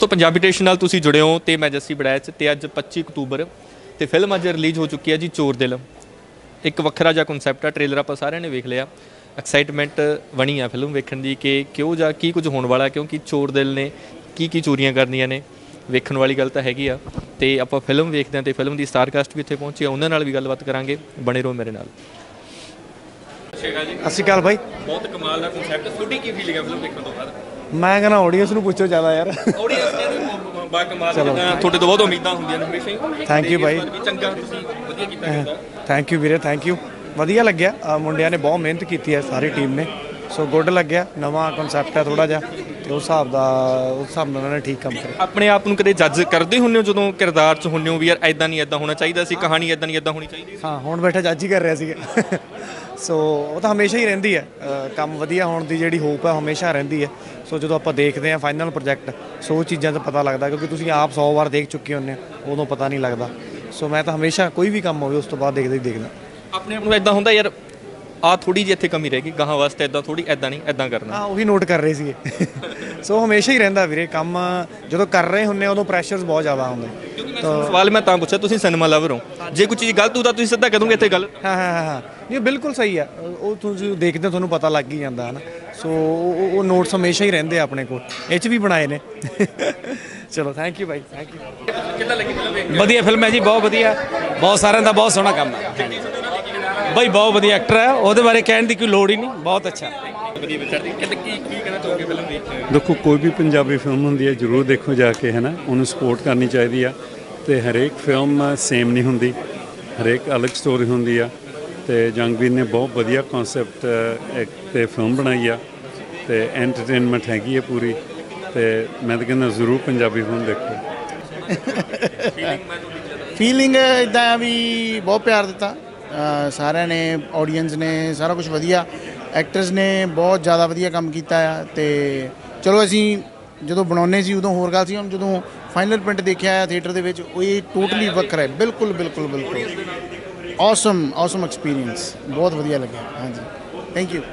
Punjabi test नाल तुसीं जुड़े हो तो मैं जस्सी बड़ैच तो अज 25 अक्तूबर तो फिल्म अज रिलीज़ हो चुकी है जी चोर दिल। एक वक्रा जिहा कॉन्सैप्ट है, ट्रेलर आप सारे ने वेख लिया, एक्साइटमेंट बनी है फिल्म वेखण की कि क्यों जा की कुछ होने वाला, क्योंकि चोर दिल ने की चोरियां करनियां ने, वेखण वाली गल तो हैगी आ। तो आप फिल्म वेखते हैं तो फिल्म की स्टार कास्ट भी इत्थे पहुंची है, उन्होंने भी गलबात करांगे, बने रहो मेरे नाल। सत श्री अकाल भाई। बहुत कमाल का कॉन्सैप्ट, थोड़ी की फीलिंग है फिल्म देखने तो बाद? मैं कहना ऑडियंस ਨੂੰ ਪੁੱਛੋ ਜ਼ਿਆਦਾ ਯਾਰ। ਆਡੀਅנס ਨੇ ਬਾ ਕਮਾਲ ਤੁਹਾਡੇ ਤੋਂ ਬਹੁਤ ਉਮੀਦਾਂ ਹੁੰਦੀਆਂ ਨੇ ਹਮੇਸ਼ਾ ਹੀ। ਥੈਂਕ ਯੂ ਭਾਈ, ਚੰਗਾ ਤੁਸੀਂ ਵਧੀਆ ਕੀਤਾ। ਥੈਂਕ ਯੂ ਵੀਰੇ, ਥੈਂਕ ਯੂ। ਵਧੀਆ ਲੱਗਿਆ, ਮੁੰਡਿਆਂ ਨੇ ਬਹੁਤ ਮਿਹਨਤ ਕੀਤੀ ਹੈ ਸਾਰੀ ਟੀਮ ਨੇ, ਸੋ ਗੁੱਡ ਲੱਗਿਆ। ਨਵਾਂ ਕਨਸੈਪਟ ਹੈ ਥੋੜਾ ਜਿਹਾ ਤੇ ਉਸ ਹਿਸਾਬ ਨਾਲ ਉਹਨਾਂ ਨੇ ਠੀਕ ਕੰਮ ਕਰਿਆ। ਆਪਣੇ ਆਪ ਨੂੰ ਕਦੇ ਜੱਜ ਕਰਦੇ ਹੁੰਦੇ ਹੋ ਜਦੋਂ ਕਿਰਦਾਰ 'ਚ ਹੁੰਦੇ ਹੋ ਵੀ ਯਾਰ ਐਦਾਂ ਨਹੀਂ ਐਦਾਂ ਹੋਣਾ ਚਾਹੀਦਾ ਸੀ, ਕਹਾਣੀ ਐਦਾਂ ਨਹੀਂ ਐਦਾਂ ਹੋਣੀ ਚਾਹੀਦੀ? ਹਾਂ, ਹੁਣ ਬੈਠਾ ਜੱਜ ਹੀ ਕਰ ਰਿਹਾ ਸੀਗਾ। ਸੋ ਉਹ ਤਾਂ ਹਮੇਸ਼ਾ ਹੀ ਰਹਿੰਦੀ ਹੈ, ਕੰਮ ਵਧੀਆ ਹੋਣ ਦੀ ਜਿਹੜੀ ਹੋਪ ਹੈ ਹਮੇਸ਼ਾ ਰਹਿੰਦੀ ਹੈ। ਸੋ ਜਦੋਂ ਆਪਾਂ ਦੇਖਦੇ ਹਾਂ ਫਾਈਨਲ ਪ੍ਰੋਜੈਕਟ, ਸੋ ਉਹ ਚੀਜ਼ਾਂ 'ਚ ਪਤਾ ਲੱਗਦਾ, ਕਿਉਂਕਿ ਤੁਸੀਂ ਆਪ 100 ਵਾਰ ਦੇਖ ਚੁੱਕੇ ਹੁੰਦੇ ਹੋ, ਉਦੋਂ ਪਤਾ ਨਹੀਂ ਲੱਗਦਾ। ਸੋ ਮੈਂ ਤਾਂ ਹਮੇਸ਼ਾ ਕੋਈ ਵੀ ਕੰਮ ਹੋਵੇ ਉਸ ਤੋਂ ਬਾਅਦ ਦੇਖਦਾ ਹੀ ਦੇਖਦਾ। ਆਪਣੇ ਆਪ ਨੂੰ ਇੱਦਾਂ ਹੁੰਦਾ ਯਾਰ ਆ ਥੋੜੀ ਜਿਹੀ ਇੱਥੇ ਕਮੀ ਰਹਿ ਗਈ, ਗਾਹਾਂ ਵਾਸਤੇ ਇੱਦਾਂ ਥੋੜੀ ਇੱਦਾਂ ਨਹੀਂ ਇੱਦਾਂ ਕਰਨਾ। ਹਾਂ, ਉਹੀ ਨੋਟ ਕਰ ਰਹੇ ਸੀਗੇ। ਸੋ ਹਮੇਸ਼ਾ ਹੀ ਰਹਿੰਦਾ ਵੀਰੇ ਕੰਮ, ਜਦੋਂ ਕਰ ਰਹੇ ਹੁੰਦੇ ਉਦੋਂ ਪ੍ਰੈਸ਼ਰਸ ਬਹੁਤ ਜ਼ਿਆਦਾ ਹੁੰਦੇ। ਤਾਂ ਸਵਾਲ ਮੈਂ ਤਾਂ ਪੁੱਛਿਆ, ਤੁਸੀਂ ਸਿਨੇਮਾ ਲਵਰ ਹੋ, ਜੇ ਕੋਈ ਚੀਜ਼ ਗਲਤ ਹੁੰਦਾ ਤੁਸੀਂ ਸਿੱਧਾ ਕਹਿ ਦੋਗੇ ਇੱਥੇ ਗਲਤ? ਹਾਂ, ਇਹ ਬਿਲਕੁਲ ਸਹੀ ਆ, ਉਹ ਤੁਸੀਂ ਦੇਖਦੇ ਤੁਹਾਨੂੰ ਪਤਾ ਲੱਗ ਹੀ ਜਾਂਦਾ ਹੈ ਨਾ। ਸੋ ਉਹ ਨੋਟਸ ਹਮੇਸ਼ਾ ਹੀ ਰਹਿੰਦੇ ਆਪਣੇ ਕੋਲ, ਇਹ 'ਚ ਵੀ ਬਣਾਏ ਨੇ। ਚਲੋ ਥੈਂਕ ਯੂ ਭਾਈ, ਥੈਂਕ ਯੂ। ਕਿੱਦਾਂ ਲੱਗੀ ਫਿਲਮ? ਵਧੀਆ ਫਿਲਮ ਹੈ ਜੀ, ਬਹੁਤ ਵਧੀਆ, ਬਹੁਤ ਸਾਰਿਆਂ ਦਾ ਬਹੁਤ ਸੋਹਣਾ ਕੰਮ ਹੈ ਬਾਈ, ਬਹੁਤ ਵਧੀਆ ਐਕਟਰ ਹੈ, ਉਹਦੇ ਬਾਰੇ ਕਹਿਣ ਦੀ ਕੋਈ ਲੋੜ ਹੀ ਨਹੀਂ, ਬਹੁਤ ਅੱਛਾ। देखो कोई भी पंजाबी फिल्म होंदी है जरूर देखो जाके, है ना, उन्हें सपोर्ट करनी चाहिए। तो हरेक फिल्म सेम नहीं होंदी, हरेक अलग स्टोरी होंदी है। तो जंगवीर ने बहुत वधिया कॉन्सैप्ट एक तो फिल्म बनाई है, तो एंटरटेनमेंट हैगी है पूरी। तो मैं तो कहना जरूर पंजाबी फिल्म देखो। फीलिंग इदा भी बहुत प्यार दिता सारे ने, ऑडियंस ने, सारा कुछ वधिया, एक्टर्स ने बहुत ज़्यादा वधिया काम किया है। तो चलो असी जो बनाने से उदों होर गल सी, हम जो फाइनल प्रिंट देखा है थिएटर के ये टोटली वक्र है, बिल्कुल बिल्कुल बिल्कुल ऑसम ऑसम एक्सपीरियंस, बहुत वधिया लगे। हाँ जी, थैंक यू।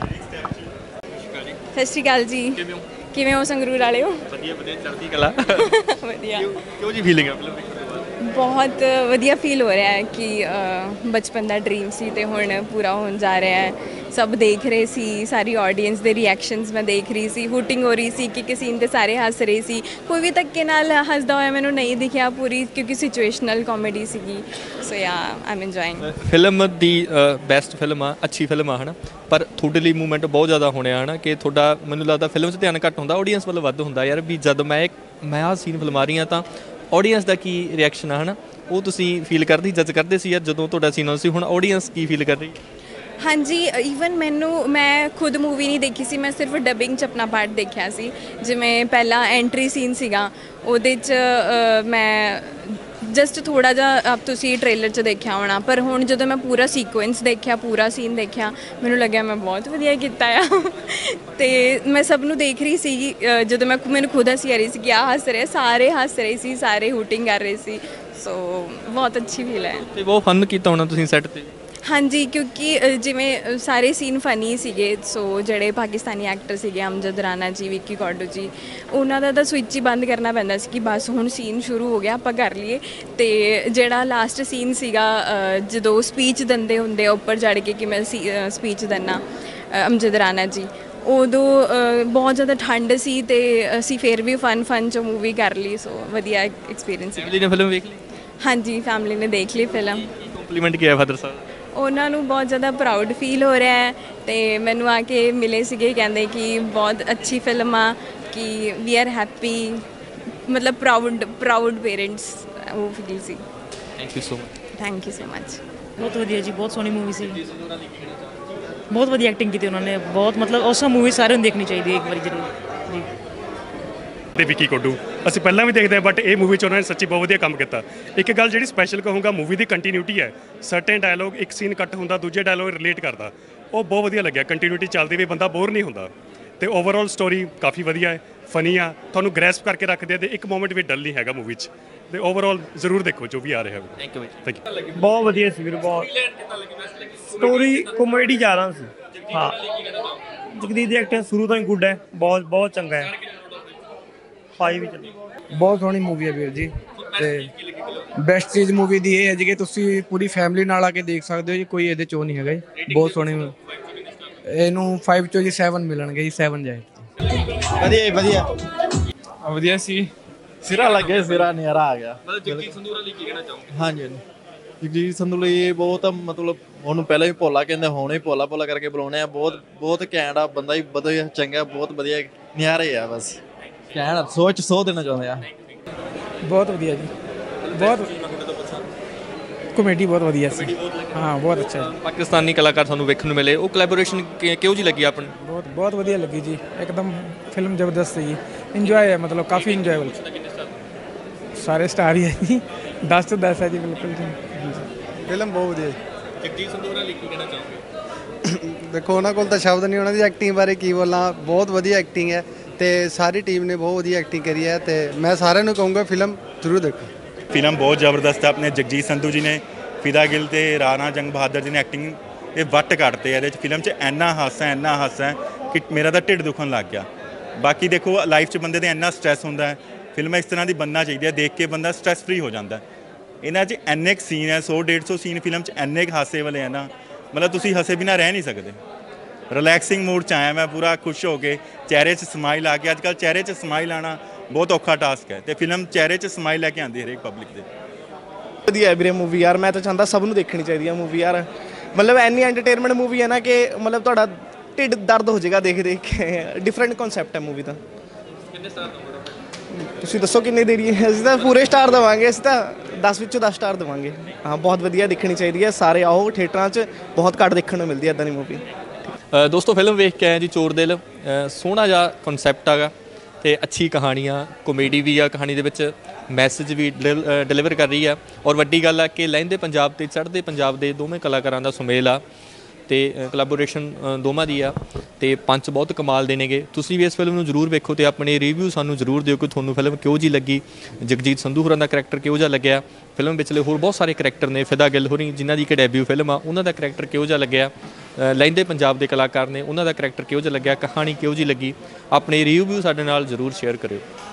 सत श्री अकाल जी, किवें हो संगरूर वाले हो? चढ़ती कला। वधिया। क्यों जी फीलिंग है फिल्म? बहुत वधिया फील हो रहा है कि बचपन का ड्रीम सी ते हुण पूरा होने जा रहा है। सब देख रहे सी, सारी ऑडियंस के रिएक्शनस मैं देख रही सी, हुटिंग हो रही सी कि सीन ते सारे हस रहे सी, कोई भी धक्के नाल हसदा होया मैनूं नहीं दिखिया पूरी, क्योंकि सिचुएशनल कॉमेडी सीगी। So yeah I am enjoying film दी बेस्ट फिल्म आ, अच्छी फिल्म आ, है ना, पर थोड़े लिए मूवमेंट बहुत ज़्यादा होने है ना, कि थोड़ा मैनूं लगदा फिल्म 'च ध्यान घट हुंदा, ऑडियंस वाल वध हुंदा यार, भी जद मैं आ सीन फिल्मा रही हाँ तो ऑडियंस का की रिएक्शन है ना, वो तुसीं फील करदी जज करदे सी यार जदों तुहाडा सीन आउंदा सी, हुण ऑडियंस की फील कर रही? हाँ जी, ईवन मैं खुद मूवी नहीं देखी सी, मैं सिर्फ डबिंग च अपना पार्ट देखा सी। जिमें पहला एंट्री सीन सीगा उहदे च मैं जस्ट थोड़ा जा आप तुसी ट्रेलर च देखा होना, पर हुण जदों मैं पूरा सीक्वेंस देखा, पूरा सीन देखा, मैनूं लग्या मैं बहुत वधिया कीता आ। ते मैं सब नूं देख रही सी, जदों मैनूं खुद हसी आ रही सी कि आ हस रहे, सारे हस रहे सी, सारे हुटिंग कर रहे सी। सो बहुत अच्छी फील है। ते बहुत फन कीता होना तुसीं सैट ते? हाँ जी, क्योंकि जिमें सारे सीन फनी सीगे, सो जड़े पाकिस्तानी एक्टर सीगे, अमजद राणा जी, विक्की कौडू जी, उन्होंने तो स्विच ही बंद करना पैंदा सी कि बस हुण सीन शुरू हो गया, आपां कर लीए। तो जड़ा लास्ट सीन सीगा जदों स्पीच दिंदे हुंदे उपर चढ़ के कि मैं स्पीच दिना अमजद राणा जी, उदों बहुत ज़्यादा ठंड सी ते असीं फिर भी फन च मूवी कर ली। सो वधिया एक्सपीरियंस। फैमिली ने फिल्म देख ली? हाँ जी, फैमिली ने देख ली फिल्म। कंप्लीमेंट किया फादर साहब? उन्होंने बहुत ज़्यादा प्राउड फील हो रहा है, तो मैनू आके मिले सीगे, कहते कि बहुत अच्छी फिल्म आ, कि वी आर हैप्पी, मतलब प्राउड पेरेंट्स, वो फील सी। Thank you so much. Thank you so much. बहुत वधिया जी, बहुत सोहनी मूवी सी, बहुत वधिया एक्टिंग की उन्होंने, बहुत मतलब औसम मूवी सारे देखनी चाहिए एक बार जरूर जी। ਤੇ ਵਿੱਕੀ ਕੋਡੂ ਅਸੀਂ ਪਹਿਲਾਂ ਵੀ ਦੇਖਦੇ ਹਾਂ, ਬਟ ਇਹ ਮੂਵੀ 'ਚ ਉਹਨਾਂ ਨੇ ਸੱਚੀ ਬਹੁਤ ਵਧੀਆ ਕੰਮ ਕੀਤਾ। ਇੱਕ ਗੱਲ ਜਿਹੜੀ ਸਪੈਸ਼ਲ ਕਹੂੰਗਾ, ਮੂਵੀ ਦੀ ਕੰਟੀਨਿਊਟੀ ਹੈ, ਸਰਟਨ ਡਾਇਲੋਗ ਇੱਕ ਸੀਨ ਕੱਟ ਹੁੰਦਾ ਦੂਜੇ ਡਾਇਲੋਗ ਰਿਲੇਟ ਕਰਦਾ, ਉਹ ਬਹੁਤ ਵਧੀਆ ਲੱਗਿਆ। ਕੰਟੀਨਿਊਟੀ ਚੱਲਦੀ ਵੀ ਬੰਦਾ ਬੋਰ ਨਹੀਂ ਹੁੰਦਾ। ਤੇ ਓਵਰਆਲ ਸਟੋਰੀ ਕਾਫੀ ਵਧੀਆ ਹੈ, ਫਨੀ ਆ, ਤੁਹਾਨੂੰ ਗ੍ਰੈਸਪ ਕਰਕੇ ਰੱਖਦੇ ਆ, ਤੇ ਇੱਕ ਮੋਮੈਂਟ ਵੀ ਡਲ ਨਹੀਂ ਹੈਗਾ ਮੂਵੀ 'ਚ। ਤੇ ਓਵਰਆਲ ਜ਼ਰੂਰ ਦੇਖੋ ਜੋ ਵੀ ਆ ਰਿਹਾ ਹੈ। Thank you thank you. ਬਹੁਤ ਵਧੀਆ ਸੀ ਵੀਰ, ਬਹੁਤ ਸਟੋਰੀ ਕॉमेडी ਜ਼ਿਆਦਾ ਸੀ। ਹਾਂ, ਜਗਦੀਪ ਦੀ ਐਕਟਿੰਗ ਸ਼ੁਰੂ ਤੋਂ ਹੀ ਗੁੱਡ ਹੈ, ਬਹੁਤ ਚੰਗਾ ਹੈ। 5 ਵੀ ਚੱਲੀ। ਬਹੁਤ ਸੋਹਣੀ ਮੂਵੀ ਹੈ ਵੀਰ ਜੀ। ਤੇ ਬੈਸਟ ਚੀਜ਼ ਮੂਵੀ ਦੀ ਇਹ ਹੈ ਜੀ ਕਿ ਤੁਸੀਂ ਪੂਰੀ ਫੈਮਿਲੀ ਨਾਲ ਆ ਕੇ ਦੇਖ ਸਕਦੇ ਹੋ ਜੀ, ਕੋਈ ਇਹਦੇ ਚੋਂ ਨਹੀਂ ਹੈਗਾ ਜੀ। ਬਹੁਤ ਸੋਹਣੀ ਇਹਨੂੰ 5 ਚੋਂ ਜੀ 7 ਮਿਲਣਗੇ ਜੀ, 7 ਜਾਏ। ਵਧੀਆ ਜੀ, ਵਧੀਆ ਵਧੀਆ ਸੀ। ਸਿਰਾ ਲੱਗੇ, ਸਿਰਾ ਨਜ਼ਾਰਾ ਆ ਗਿਆ। ਮਤਲਬ ਜਗਜੀਤ ਸੰਧੂ ਹੋਰਾਂ ਲਈ ਕੀ ਕਹਿਣਾ ਚਾਹੋਗੇ? ਹਾਂਜੀ ਜਗਜੀਤ ਸੰਧੂ ਲਈ ਇਹ ਬਹੁਤ ਮਤਲਬ ਉਹਨੂੰ ਪਹਿਲਾਂ ਹੀ ਭੋਲਾ ਕਹਿੰਦੇ, ਹੁਣ ਹੀ ਭੋਲਾ ਭੋਲਾ ਕਰਕੇ ਬੁਲਾਉਣੇ ਆ। ਬਹੁਤ ਘੈਂਟ ਆ ਬੰਦਾ ਹੀ, ਵਧੀਆ ਚੰਗਾ, ਬਹੁਤ ਵਧੀਆ ਨਿਆਰੇ ਆ। ਬਸ ਕਹਿਣ ਸੋਚ ਸੋ ਦੇਣਾ ਚਾਹੁੰਦੇ ਆ। ਬਹੁਤ ਵਧੀਆ ਜੀ, ਬਹੁਤ ਕਮੇਡੀ ਬਹੁਤ ਵਧੀਆ ਸੀ। ਹਾਂ ਬਹੁਤ ਅੱਛਾ ਜੀ। ਪਾਕਿਸਤਾਨੀ ਕਲਾਕਾਰ ਸਾਨੂੰ ਵੇਖਣ ਨੂੰ ਮਿਲੇ, ਉਹ ਕੋਲੈਬੋਰੇਸ਼ਨ ਕਿਹੋ ਜਿਹੀ ਲੱਗੀ ਆਪਾਂ ਨੂੰ? ਬਹੁਤ ਵਧੀਆ ਲੱਗੀ ਜੀ, ਇੱਕਦਮ ਫਿਲਮ ਜ਼ਬਰਦਸਤ ਸੀ। ਇੰਜੋਏ ਹੈ, ਮਤਲਬ ਕਾਫੀ ਇੰਜੋਏਬਲ। ਸਾਰੇ ਸਟਾਰ ਹੀ ਹੈ ਜੀ, 10 ਤੋਂ 10 ਹੈ ਜੀ, ਬਿਲਕੁਲ ਜੀ। ਫਿਲਮ ਬਹੁਤ ਵਧੀਆ। ਜਗਜੀਤ ਸੰਧੂ ਹੋਰਾਂ ਲਈ ਕੀ ਕਹਿਣਾ ਚਾਹੋਗੇ? ਦੇਖੋ ਉਹਨਾਂ ਕੋਲ ਤਾਂ ਸ਼ਬਦ ਨਹੀਂ, ਉਹਨਾਂ ਦੀ ਐਕਟਿੰਗ ਬਾਰੇ ਕੀ ਬੋਲਾਂ। ਬਹੁਤ ਵਧੀਆ ਐਕਟਿੰਗ ਹੈ ਤੇ ਸਾਰੀ ਟੀਮ ਨੇ ਬਹੁਤ ਵਧੀਆ ਐਕਟਿੰਗ ਕਰੀ ਹੈ ਤੇ ਮੈਂ ਸਾਰਿਆਂ ਨੂੰ ਕਹੂੰਗਾ ਫਿਲਮ ਜ਼ਰੂਰ ਦੇਖੋ। ਫਿਲਮ ਬਹੁਤ ਜ਼ਬਰਦਸਤ ਹੈ। ਆਪਣੇ ਜਗਜੀਤ ਸੰਧੂ ਜੀ ਨੇ, ਫਿਦਾ ਗਿੱਲ ਤੇ ਰਾਣਾ ਜੰਗ ਬਹਾਦਰ ਜੀ ਨੇ ਐਕਟਿੰਗ ਇਹ ਵੱਟ ਕੱਢਤੇ ਇਹਦੇ 'ਚ। ਫਿਲਮ 'ਚ ਇੰਨਾ ਹਾਸਾ ਕਿ ਮੇਰਾ ਤਾਂ ਢਿੱਡ ਦੁਖਣ ਲੱਗ ਗਿਆ। ਬਾਕੀ ਦੇਖੋ ਲਾਈਫ 'ਚ ਬੰਦੇ ਦੇ ਇੰਨਾ ਸਟ੍ਰੈਸ ਹੁੰਦਾ ਹੈ, ਫਿਲਮ ਇਸ ਤਰ੍ਹਾਂ ਦੀ ਬਣਨਾ ਚਾਹੀਦੀ ਹੈ, ਦੇਖ ਕੇ ਬੰਦਾ ਸਟ੍ਰੈਸ ਫਰੀ ਹੋ ਜਾਂਦਾ। ਇਹਨਾਂ 'ਚ ਇੰਨੇ ਕੁ ਸੀਨ ਹੈ, 100-150 ਸੀਨ ਫਿਲਮ 'ਚ ਇੰਨੇ ਕੁ ਹਾਸੇ ਵਾਲੇ ਹੈ ਨਾ, ਮਤਲਬ ਤੁਸੀਂ ਹੱਸੇ ਬਿਨਾਂ ਰਹਿ ਨਹੀਂ ਸਕਦੇ। ਰਿਲੈਕਸਿੰਗ ਮੂਡ 'ਚ ਆਇਆ ਮੈਂ, ਪੂਰਾ ਖੁਸ਼ ਹੋ ਕੇ, ਚਿਹਰੇ 'ਚ ਸਮਾਈਲ ਆ ਕੇ। ਅੱਜ ਕੱਲ੍ਹ ਚਿਹਰੇ 'ਚ ਸਮਾਈਲ ਆਉਣਾ ਬਹੁਤ ਔਖਾ ਟਾਸਕ ਹੈ ਤੇ ਫਿਲਮ ਚਿਹਰੇ 'ਚ ਸਮਾਈਲ ਲੈ ਕੇ ਆਉਂਦੀ ਹਰੇਕ ਪਬਲਿਕ ਦੇ। ਵਧੀਆ ਵੀਰੇ ਮੂਵੀ ਯਾਰ, ਮੈਂ ਤਾਂ ਚਾਹੁੰਦਾ ਸਭ ਨੂੰ ਦੇਖਣੀ ਚਾਹੀਦੀ ਆ ਮੂਵੀ ਯਾਰ। ਮਤਲਬ ਇੰਨੀ ਐਂਟਰਟੇਨਮੈਂਟ ਮੂਵੀ ਹੈ ਨਾ ਕਿ ਮਤਲਬ ਤੁਹਾਡਾ ਢਿੱਡ ਦਰਦ ਹੋ ਜਾਏਗਾ ਦੇਖ ਕੇ। ਡਿਫਰੈਂਟ ਕਨਸੈਪਟ ਹੈ ਮੂਵੀ ਦਾ। ਕਿੰਨੇ ਸਟਾਰ ਦੋਗੇ? ਤੁਸੀਂ ਦੱਸੋ ਕਿੰਨੇ ਦੇਰੀ ਹੈ? ਅਸੀਂ ਤਾਂ ਪੂਰੇ ਸਟਾਰ ਦੇਵਾਂਗੇ, ਅਸੀਂ ਤਾਂ 10 ਵਿੱਚੋਂ 10 ਸਟਾਰ ਦੇਵਾਂਗੇ। ਹਾਂ ਬਹੁਤ ਵਧੀਆ, ਦੇਖਣੀ ਚਾਹੀਦੀ ਹੈ। ਸਾਰੇ ਆਓ ਥੀਏਟਰਾਂ 'ਚ, ਬਹੁਤ ਘੱਟ ਦੇਖਣ ਨੂੰ ਮਿਲਦੀ ਹੈ ਇੱਦਾਂ ਦੀ ਮੂਵੀ। ਦੋਸਤੋ ਫਿਲਮ ਵੇਖ ਕੇ ਆਏ ਜੀ ਚੋਰ ਦਿਲ। ਸੋਹਣਾ ਜਿਹਾ ਕਨਸੈਪਟ ਹੈਗਾ ਤੇ ਅੱਛੀ ਕਹਾਣੀਆਂ, ਕੋਮੇਡੀ ਵੀ ਆ ਕਹਾਣੀ ਦੇ ਵਿੱਚ, ਮੈਸੇਜ ਵੀ ਡਿਲੀਵਰ ਕਰ ਰਹੀ ਆ। ਔਰ ਵੱਡੀ ਗੱਲ ਆ ਕਿ ਲਹਿੰਦੇ ਪੰਜਾਬ ਤੇ ਚੜ੍ਹਦੇ ਪੰਜਾਬ ਦੇ ਦੋਵੇਂ ਕਲਾਕਾਰਾਂ ਦਾ ਸੁਮੇਲ ਆ ਤੇ ਕੋਲੈਬੋਰੇਸ਼ਨ ਦੋਵਾਂ ਦੀ ਆ ਤੇ ਪੰਚ ਬਹੁਤ ਕਮਾਲ ਦੇ ਨੇਗੇ। ਤੁਸੀਂ ਵੀ ਇਸ ਫਿਲਮ ਨੂੰ ਜ਼ਰੂਰ ਵੇਖੋ ਤੇ ਆਪਣੇ ਰਿਵਿਊ ਸਾਨੂੰ ਜ਼ਰੂਰ ਦਿਓ ਕਿ ਤੁਹਾਨੂੰ ਫਿਲਮ ਕਿਹੋ ਜਿਹੀ ਲੱਗੀ, ਜਗਜੀਤ ਸੰਧੂ ਹੋਰਾਂ ਦਾ ਕਰੈਕਟਰ ਕਿਹੋ ਜਿਹਾ ਲੱਗਿਆ, ਫਿਲਮ ਵਿਚਲੇ ਹੋਰ ਬਹੁਤ ਸਾਰੇ ਕਰੈਕਟਰ ਨੇ, ਫਿਦਾ ਗਿੱਲ ਹੋਰੀ ਜਿਨ੍ਹਾਂ ਦੀ ਇੱਕ ਡੈਬਿਊ ਫਿਲਮ ਆ, ਉਹਨਾਂ ਦਾ ਕਰੈਕਟਰ ਕਿਹੋ ਜਿਹਾ ਲੱਗਿਆ, ਲਹਿੰਦੇ ਪੰਜਾਬ ਦੇ ਕਲਾਕਾਰ ਨੇ ਉਹਨਾਂ ਦਾ ਕਰੈਕਟਰ ਕਿਹੋ ਜਿਹਾ ਲੱਗਿਆ, ਕਹਾਣੀ ਕਿਹੋ ਜਿਹੀ ਲੱਗੀ, ਆਪਣੇ ਰਿਵਿਊ ਸਾਡੇ ਨਾਲ ਜ਼ਰੂਰ ਸ਼ੇਅਰ ਕਰਿਓ।